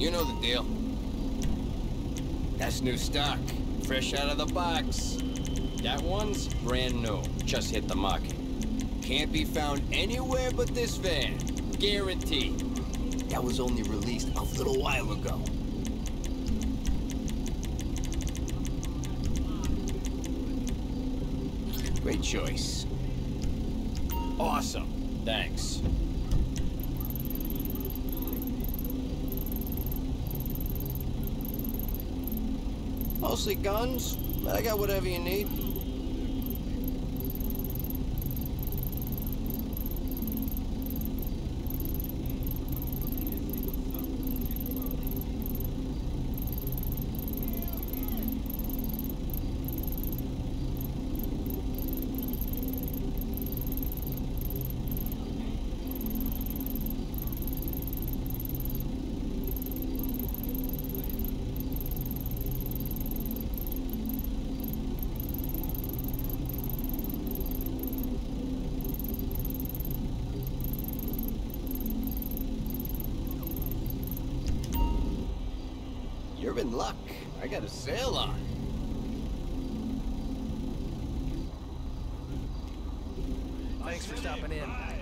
You know the deal. That's new stock, fresh out of the box. That one's brand new, just hit the market. Can't be found anywhere but this van, guaranteed. That was only released a little while ago. Great choice. Awesome, thanks. Mostly guns, but I got whatever you need. You're in luck. I got a sale on. Thanks for stopping in.